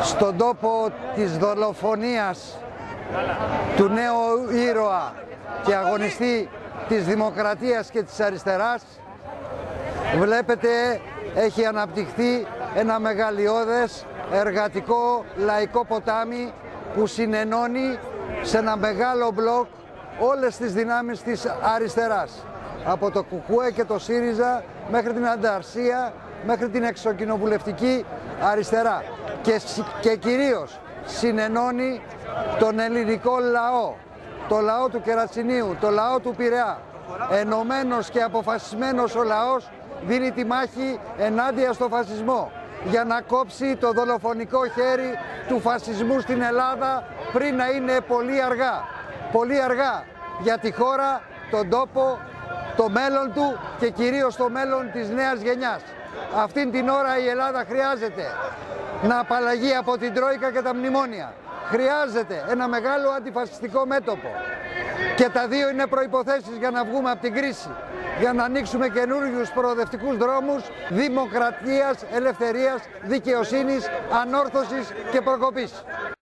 στον τόπο της δολοφονίας του νέου ήρωα και αγωνιστή της δημοκρατίας και της αριστεράς, βλέπετε έχει αναπτυχθεί ένα μεγαλειώδες εργατικό λαϊκό ποτάμι που συνενώνει σε ένα μεγάλο μπλοκ όλες τις δυνάμεις της αριστεράς, από το ΚΚΕ και το ΣΥΡΙΖΑ μέχρι την Ανταρσία, μέχρι την εξοκοινοβουλευτική αριστερά, και κυρίως συνενώνει τον ελληνικό λαό, το λαό του Κερατσινίου, το λαό του Πειραιά. Ενωμένος και αποφασισμένος ο λαός δίνει τη μάχη ενάντια στο φασισμό για να κόψει το δολοφονικό χέρι του φασισμού στην Ελλάδα πριν να είναι πολύ αργά. Πολύ αργά για τη χώρα, τον τόπο, το μέλλον του και κυρίως το μέλλον της νέας γενιάς. Αυτήν την ώρα η Ελλάδα χρειάζεται να απαλλαγεί από την Τρόικα και τα μνημόνια. Χρειάζεται ένα μεγάλο αντιφασιστικό μέτωπο. Και τα δύο είναι προϋποθέσεις για να βγούμε από την κρίση. Για να ανοίξουμε καινούριους προοδευτικούς δρόμους δημοκρατίας, ελευθερίας, δικαιοσύνης, ανόρθωσης και προκοπής.